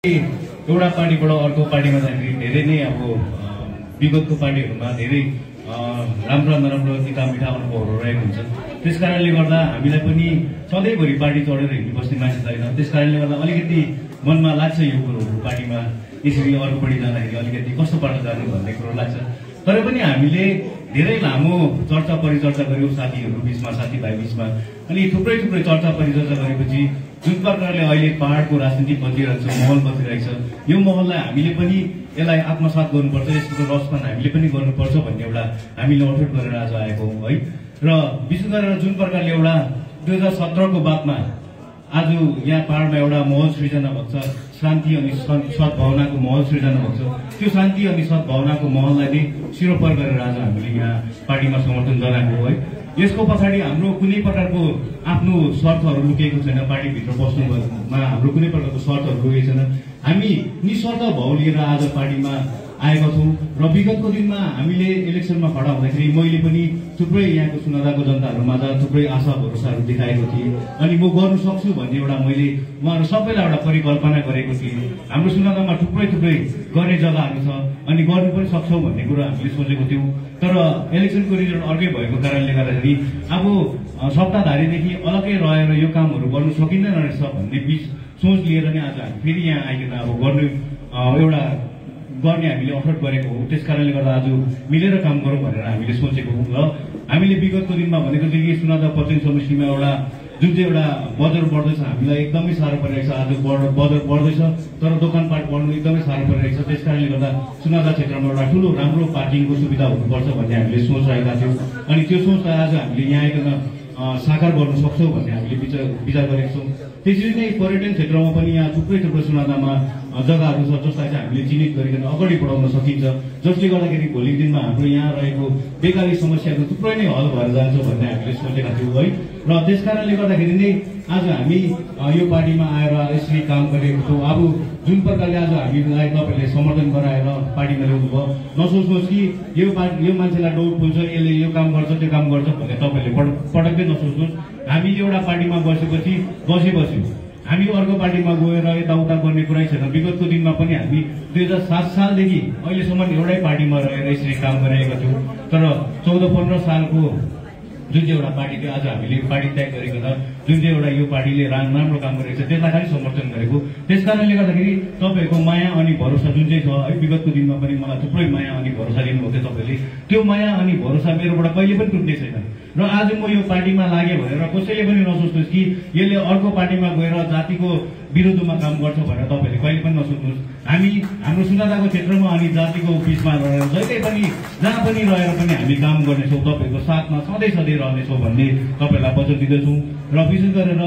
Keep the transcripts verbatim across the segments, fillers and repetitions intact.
एउटा पार्टीबाट अर्को पार्टीमा जाँदाखेरि धेरै नै अब विगतको पार्टीहरूमा धेरै राम्रो नराम्रो तिता मिठा अनुभवहरू रहेको हुन्छ। त्यस कारणले गर्दा हामीलाई पनि सधैँभरि पार्टी चढेर हिँड्नु बस्ने मान्छे छैन। त्यस कारणले गर्दा अलिकति मनमा लाग्छ यो कुरोहरू पार्टीमा यसरी अरू पार्टी जाँदाखेरि अलिकति कस्तो पार्टी जाने भन्ने कुरो लाग्छ। तर पनि हामीले धेरै लामो चर्चा परिचर्चा गर्यौँ साथीहरू बिचमा, साथीभाइ बिचमा, अनि थुप्रै थुप्रै चर्चा परिचर्चा गरेपछि जुन प्रकारले अहिले पहाडको राजनीति बदलिरहेको छ, माहौल बदलिरहेको छ, यो माहौललाई हामीले पनि यसलाई आत्मसात गर्नुपर्छ, यसको रसपान हामीले पनि गर्नुपर्छ भन्ने एउटा हामीले अठोट गरेर आज आएको हौँ है। र विशेष गरेर जुन प्रकारले एउटा दुई हजार सत्रको बादमा आज यहाँ पहाडमा एउटा माहौल सृजना भएको छ, शान्ति अनि सद्भावनाको माहौल सृजना भएको छ, त्यो शान्ति अनि सद्भावनाको माहौललाई नै सिरोपर गरेर आज हामीले यहाँ पार्टीमा समर्थन जनाएको है। यसको पछाडि हाम्रो कुनै प्रकारको आफ्नो स्वार्थहरू लुकेको छैन। पार्टीभित्र बस्नुमा हाम्रो कुनै प्रकारको स्वार्थहरू लुकेको छैन। हामी निस्वार्थ भाव लिएर आज पार्टीमा आएका छौँ र विगतको दिनमा हामीले इलेक्सनमा खडा हुँदाखेरि मैले पनि थुप्रै यहाँको सुनादाको जनताहरूमाझ थुप्रै आशा भरोसाहरू देखाएको थिएँ अनि म गर्नु सक्छु भन्ने एउटा मैले उहाँहरू सबैलाई एउटा परिकल्पना गरेको थिएँ। हाम्रो सुनादामा थुप्रै थुप्रै गर्ने जग्गाहरू छ अनि गर्नु पनि सक्छौँ भन्ने कुरो हामीले सोचेको थियौँ। तर इलेक्सनको रिजल्ट अर्कै भएको कारणले गर्दाखेरि अब सत्ताधारीदेखि अलग्गै रहेर यो कामहरू गर्नु सकिँदैन रहेछ भन्ने बिच सोच लिएर नै आज हामी फेरि यहाँ आइकन अब गर्नु एउटा गर्ने हामीले अफोर्ड गरेको हो। त्यस कारणले गर्दा आज मिलेर काम गरौँ भनेर हामीले सोचेको हौँ। र हामीले विगतको दिनमा भनेको चाहिँ कि सुनादा पश्चिम समष्टिमा एउटा जुन चाहिँ एउटा बजार बढ्दैछ हामीलाई एकदमै साह्रो परिरहेको छ। आज बजार बढ्दैछ तर दोकानपाट बढ्नु एकदमै साह्रो परिरहेको छ। त्यस कारणले गर्दा सुनादा क्षेत्रमा एउटा ठुलो राम्रो पार्किङको सुविधा हुनुपर्छ भन्ने हामीले सोचिरहेका थियौँ अनि त्यो सोचलाई आज हामीले यहाँ आइकन साकार गर्न सक्छौँ भन्ने हामीले विचार विचार गरेका छौँ। त्यसरी नै पर्यटन क्षेत्रमा पनि यहाँ थुप्रै थुप्रै सुनादामा जग्गाहरू छ जसलाई चाहिँ हामीले चिन्हित गरिकन अगाडि बढाउन सकिन्छ, जसले गर्दाखेरि भोलिको दिनमा हाम्रो यहाँ रहेको बेकारी समस्याको थुप्रै नै हल भएर जान्छ भन्ने हामीले सोचेका थियौँ है। र त्यस कारणले गर्दाखेरि नै आज हामी यो पार्टीमा आएर यसरी काम गरेको छौँ। अब जुन प्रकारले आज हामीलाई तपाईँले समर्थन गराएर पार्टीमा ल्याउनु भयो, नसोच्नुहोस् कि यो पार्टी यो मान्छेलाई डौर फुल्छ, यसले यो काम गर्छ त्यो काम गर्छ भन्ने तपाईँले पटक्कै नसोच्नुहोस्। हामी एउटा पार्टीमा बसेपछि बसेपछि हामी अर्को पार्टीमा गएर यताउता गर्ने कुरै छैन। विगतको दिनमा पनि हामी दुई हजार सात सालदेखि अहिलेसम्म एउटै पार्टीमा रहेर यसरी काम गरिरहेका थियौँ। तर चौध पन्ध्र सालको जुन चाहिँ एउटा पार्टी थियो आज हामीले पार्टी त्याग गरेको छ, जुन चाहिँ एउटा यो पार्टीले राम्रो काम गरेको छ त्यसलाई खालि समर्थन गरेको। त्यस कारणले गर्दाखेरि तपाईँहरूको माया अनि भरोसा जुन चाहिँ छ है, विगतको दिनमा पनि मलाई थुप्रै माया अनि भरोसा दिनुभएको थियो तपाईँले, त्यो माया अनि भरोसा मेरोबाट कहिले पनि टुट्ने छैन। र आज म यो पार्टीमा लागेँ भनेर कसैले पनि नसोच्नुहोस् कि यसले अर्को पार्टीमा गएर जातिको विरुद्धमा काम गर्छ भनेर तपाईँले कहिले पनि नसोच्नुहोस्। हामी हाम्रो सुनादाको क्षेत्रमा अनि जातिको बिचमा रहेर जहिले पनि जहाँ पनि रहेर पनि हामी काम गर्नेछौँ, तपाईँको साथमा सधैँ सधैँ रहनेछौँ भन्ने तपाईँहरूलाई वचन दिँदछौँ। र विशेष गरेर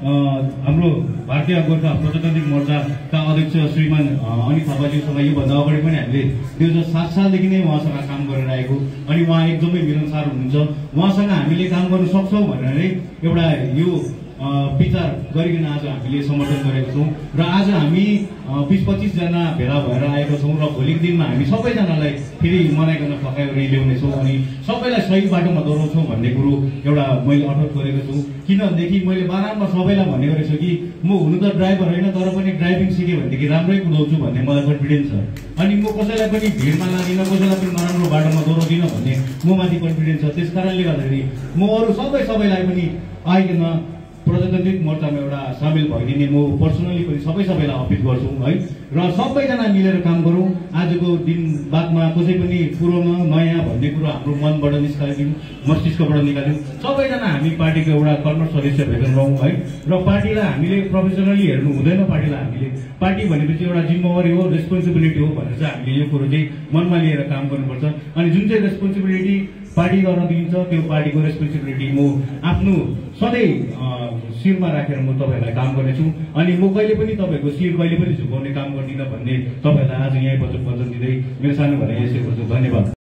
हाम्रो भारतीय गोर्खा प्रजातान्त्रिक मोर्चाका अध्यक्ष श्रीमान अनित थापाज्यूसँग योभन्दा अगाडि पनि हामीले दुई हजार सात सालदेखि नै उहाँसँग काम गरेर आएको अनि उहाँ एकदमै मिलनसार हुनुहुन्छ। उहाँसँग हामीले काम गर्न सक्छौँ भनेर नै एउटा यो विचार गरिकन आज हामीले समर्थन गरेको छौँ। र आज हामी बिस पच्चिसजना भेला भएर आएका छौँ र भोलिको दिनमा हामी सबैजनालाई फेरि मनाइकन फकाएर ल्याउनेछौँ अनि सबैलाई सही बाटोमा दोहोऱ्याउँछौँ भन्ने कुरो एउटा मैले अठोट गरेको छु। किनभनेदेखि मैले बारम्बार सबैलाई भन्ने गरेको छु कि म हुनु त ड्राइभर होइन तर पनि ड्राइभिङ सिकेँ भनेदेखि राम्रै कुदाउँछु भन्ने मलाई कन्फिडेन्स छ अनि म कसैलाई पनि भिडमा लादिनँ, कसैलाई पनि नराम्रो बाटोमा दोहोऱ्याउँदिनँ भन्ने म माथि कन्फिडेन्स छ। त्यस कारणले गर्दाखेरि म अरू सबै सबैलाई पनि आइकन प्रजातान्त्रिक मोर्चामा एउटा सामेल भइदिने म पर्सनली पनि सबै सबैलाई अपिल गर्छु है। र सबैजना मिलेर काम गरौँ। आजको दिन बादमा कसै पनि पुरानो नयाँ भन्ने कुरो हाम्रो मनबाट निस्काल्यौँ, मस्तिष्कबाट निकाल्यौँ। सबैजना हामी पार्टीको एउटा कर्मठ सदस्य भएर रहौँ है। र पार्टीलाई हामीले प्रोफेसनली हेर्नु हुँदैन। पार्टीलाई हामीले पार्टी भनेपछि एउटा जिम्मेवारी हो, रेस्पोन्सिबिलिटी हो भनेर चाहिँ हामीले यो कुरो चाहिँ मनमा लिएर काम गर्नुपर्छ अनि जुन चाहिँ रेस्पोन्सिबिलिटी पार्टी गर्न दिन्छ त्यो पार्टीको रेस्पोन्सिबिलिटी म आफ्नो सधैँ शिरमा राखेर म तपाईँहरूलाई काम गर्नेछु अनि म कहिले पनि तपाईँको शिर कहिले पनि झुकाउने काम गर्दिनँ भन्ने तपाईँहरूलाई आज यहीँ वचन दिँदै मेरो सानो भएर यसै गर्छु। धन्यवाद।